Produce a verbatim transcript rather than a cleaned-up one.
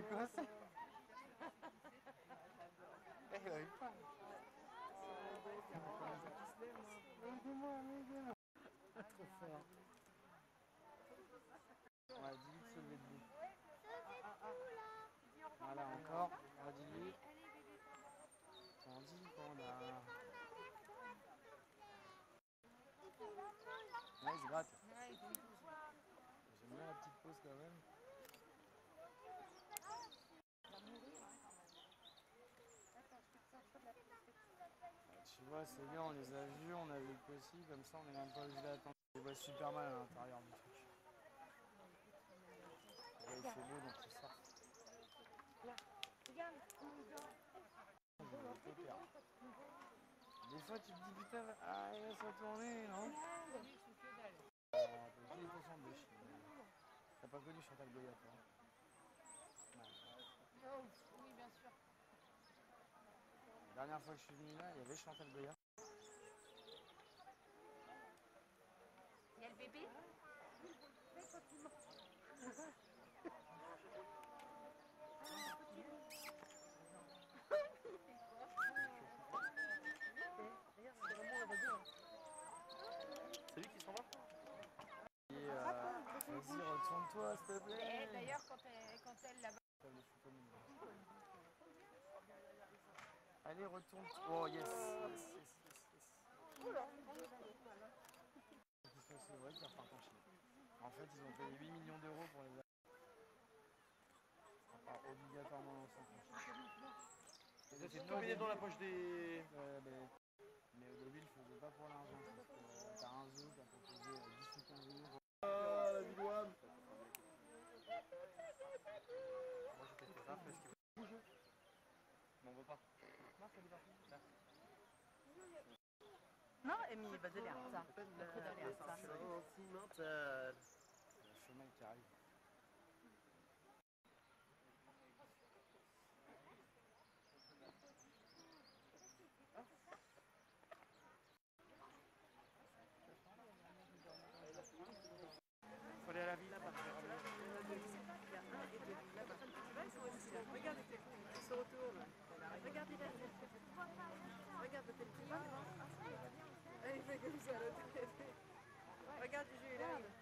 quoi ça? Elle arrive pas. Aidez-moi, aidez-moi. Trop fort. Ouais, dis-lui de se lever debout. Voilà, encore. Ah, dis-lui. Tandis qu'on a. Ouais, il se gratte. J'aime bien la petite pause quand même. Tu vois, c'est bien, on les a vus, on a vu le possible, comme ça on est même pas obligé d'attendre. On les voit super mal à l'intérieur du truc. Là, il fait beau donc ils sortent. Des fois tu te dis putain, ah, il va se retourner, non? Ah, il est conscient de chier. T'as pas connu Chantal Goya, toi? Oh, oui, bien sûr. La dernière fois que je suis venu là, il y avait Chantal Goya. Il y a le bébé? C'est lui qui s'en va? Et euh, vas-y, retourne-toi, s'il te plaît. D'ailleurs, quand elle, quand elle là-bas. Allez, retourne-toi. Oh, yes, yes, yes, yes, yes. C'est vrai qu'ils repartent en Chine. En fait, ils ont payé huit millions d'euros pour les avions. Ça part obligatoirement dans le centre en Chine. Vous essayez de tout mettre dans la poche des... Euh, mais, mais au début, il ne faisait pas pour l'argent. Parce que euh, t'as un zoo qui a proposé euh, dix ou quinze euros. Ah, la vidouane. Moi, j'étais fait ça parce qu'il bouge. Mais on veut pas. Non, c'est parti. No, e mi battalianza. Battalianza. Sentimentale. Le chemin qui arrive. Faut aller à la villa parce que Regarde, il se retourne. Regarde, il a Regarde le téléphone. Il fait comme ça, l'autre. Regarde, du jeu, là.